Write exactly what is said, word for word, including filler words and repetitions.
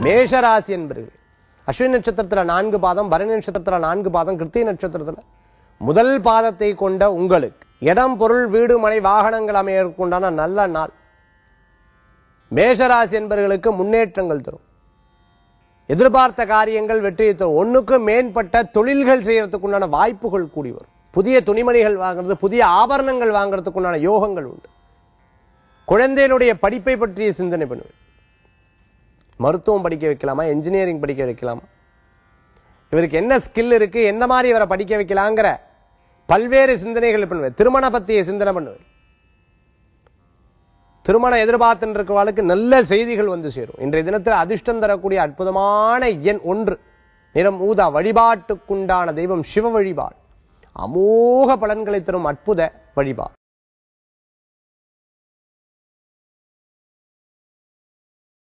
மேஷராசி என்பர்கள் அஸ்வினி நட்சத்திரத்துல நான்கு பாதம், பரணி நட்சத்திரத்துல நான்கு பாதம், கிருத்திகை நட்சத்திரத்துல முதல் பாதத்தை கொண்ட உங்களுக்கு இடம், பொருள், வீடு, மனை, வாகனங்கள் அமையற்குண்டான நல்ல நாள். மேஷராசி என்பவர்களுக்கு முன்னேற்றங்கள் தரும். எதிர்பார்த்த காரியங்கள் வெற்றியை தரும். ஒண்ணுக்கு மேற்பட்ட தொழில்கள் செய்யறதுக்குண்டான வாய்ப்புகள் கூடி வரும். புதிய துணிமணிகள் வாங்குறது, புதிய ஆபரணங்கள் வாங்குறதுக்குண்டான யோகங்கள் உண்டு. குழந்தைகளுடைய படிப்பை பற்றிய சிந்தனை பண்ணுவேன். மருத்துவம் படிக்க வைக்கலாமா, என்ஜினியரிங் படிக்க வைக்கலாமா, இவருக்கு என்ன ஸ்கில் இருக்கு, எந்த மாதிரி இவரை படிக்க வைக்கலாங்கிற பல்வேறு சிந்தனைகள் பண்ணுவேன். திருமண பத்திய சிந்தனை பண்ணுவேன். திருமணம் எதிர்பார்த்து இருக்கிறவர்களுக்கு நல்ல செய்திகள் வந்து சேரும். இன்றைய தினத்தில் அதிர்ஷ்டம் தரக்கூடிய அற்புதமான எண் ஒன்று, நிறம் ஊதா. வழிபாட்டுக்குண்டான தெய்வம் சிவ வழிபாடு. அமோக பலன்களை தரும் அற்புத வழிபாடு.